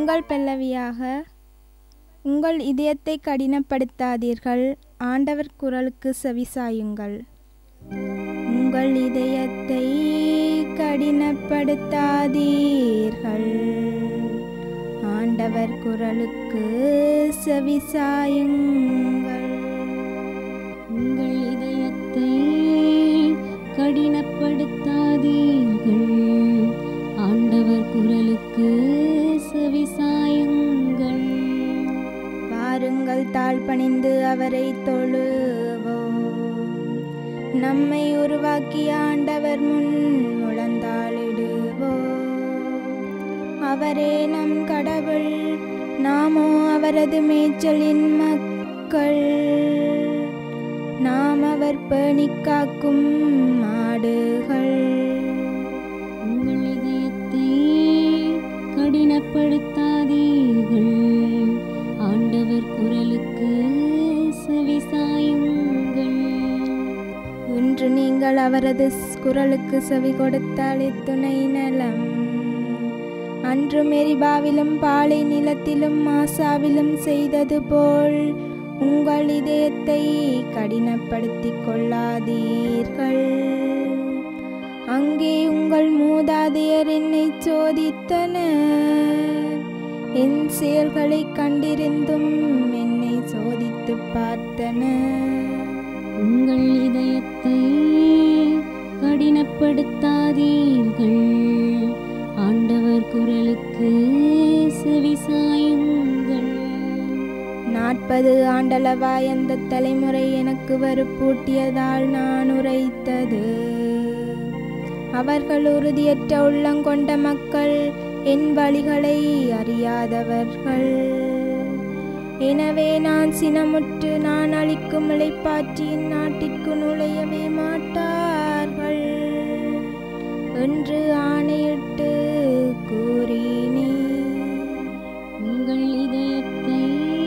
உங்கள் பல்லவியாக, உங்கள் இதயத்தை கடினப்படுத்தாதீர்கள், ஆண்டவர் குரலுக்கு செவிசாயுங்கள். உங்கள் இதயத்தை கடினப்படுத்தாதீர்கள், ஆண்டவர் குரலுக்கு செவிசாயுங்கள். உங்கள் இதயத்தை கடினப்படுத்தாதீர்கள், ஆண்டவர் குரலுக்கு செவிசாயுங்கள். வாருங்கள், தாழ்பணிந்து அவரை தொழுவோம். நம்மை உருவாக்கிய ஆண்டவர் முன் முழந்தாளிடுவோம். அவரே நம் கடவுள், நாமோ அவரது மேய்ச்சலின் மக்கள். நாம் அவர் பேணிக் காக்கும் மாடுகள். உங்கள் இதயத்தை கடினப்படுத்தாதீர்கள், ஆண்டவர் குரலுக்கு செவிசாயுங்கள். இன்று நீங்கள் அவரது குரலுக்கு செவி கொடுத்தால் இத்துணை நலம். அன்று மெரிபாவிலும் பாலை நிலத்திலும் மாசாவிலும் செய்தது போல் உங்கள் இதயத்தை கடினப்படுத்திக் கொள்ளாதீர்கள். அங்கே உங்கள் மூதாதையர் என்னை சோதித்தனர். என் செயல்களை கண்டிருந்தும் என்னை சோதித்து பார்த்தனர். உங்கள் இதயத்தை கடினப்படுத்தாதீர்கள், ஆண்டவர் குரலுக்கு செவிசாயுங்கள். 40 ஆண்டளவாய் அந்த தலைமுறை எனக்கு வெறுப்பூட்டியதால் நான் உரைத்தது. அவர்கள் உறுதியற்ற உள்ளங்கொண்ட மக்கள், என் வழிகளை அறியாதவர்கள். எனவே நான் சினமுற்று, நான் அளிக்கும் இளைப்பாற்றியின் நாட்டிற்கு நுழையவே மாட்டார்கள் என்று ஆணையிட்டு கூறினேன். உங்கள் இதயத்தை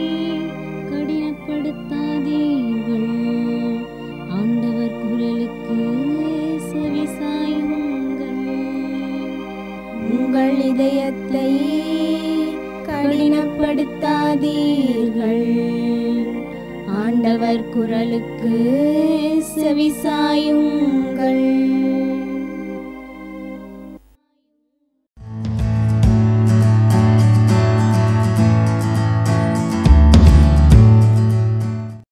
கடினப்படுத்தாதீர்கள், ஆண்டவர் குரலுக்கு செவிசாயுங்கள். உங்கள் இதயத்தை கடினப்படுத்தாதீர்கள், ஆண்டவர் குரலுக்கு செவிசாயுங்கள்.